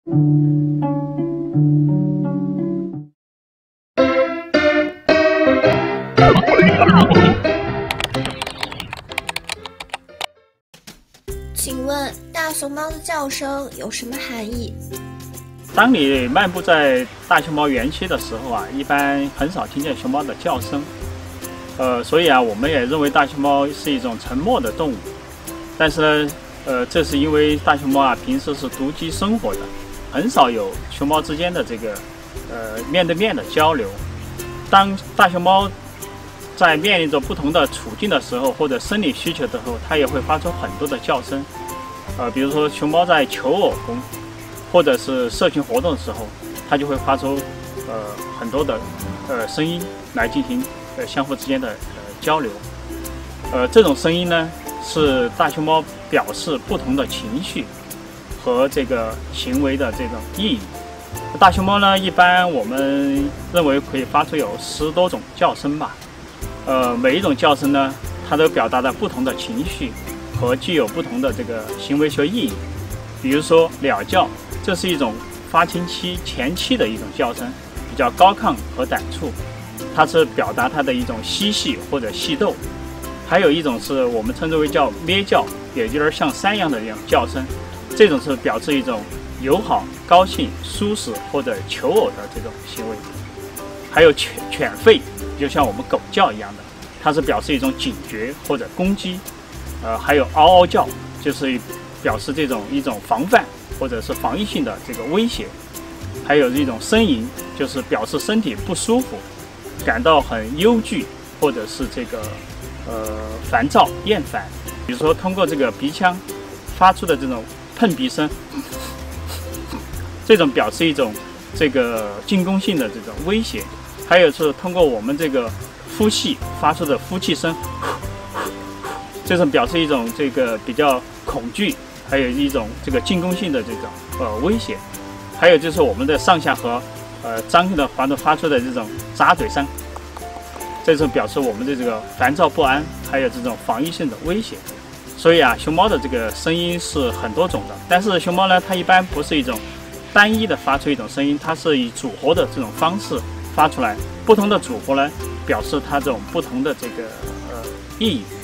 请问大熊猫的叫声有什么含义？ 当你漫步在大熊猫园区的时候啊，一般很少听见熊猫的叫声。所以啊，我们也认为大熊猫是一种沉默的动物。但是呢，这是因为大熊猫啊平时是独居生活的，很少有熊猫之间的这个面对面的交流。当大熊猫在面临着不同的处境的时候，或者生理需求的时候，它也会发出很多的叫声。比如说熊猫在求偶中，或者是社群活动的时候，它就会发出很多的声音来进行相互之间的交流。这种声音呢，是大熊猫表示不同的情绪和这个行为的这种意义。大熊猫呢，一般我们认为可以发出有10多种叫声吧。每一种叫声呢，它都表达了不同的情绪和具有不同的这个行为学意义。比如说鸟叫，这是一种发情期前期的一种叫声，比较高亢和短促，它是表达它的一种嬉戏或者戏逗。还有一种是我们称之为叫咩叫，也就是像山一样的一种叫声，这种是表示一种友好、高兴、舒适或者求偶的这种行为。还有犬吠，就像我们狗叫一样的，它是表示一种警觉或者攻击。还有嗷嗷叫，就是表示一种防范或者是防御性的这个威胁。还有一种呻吟，就是表示身体不舒服，感到很忧惧或者是这个烦躁厌烦。比如说通过这个鼻腔发出的这种碰鼻声，这种表示一种这个进攻性的这种威胁。还有是通过我们这个呼气发出的呼气声，这种表示一种这个比较恐惧，还有一种这个进攻性的这种威胁。还有就是我们的上下颌张开的发出的这种咂嘴声，这种表示我们的这个烦躁不安，还有这种防御性的威胁。所以啊，熊猫的这个声音是很多种的，但是熊猫呢，它一般不是一种单一的发出一种声音，它是以组合的这种方式发出来，不同的组合呢，表示它这种不同的这个意义。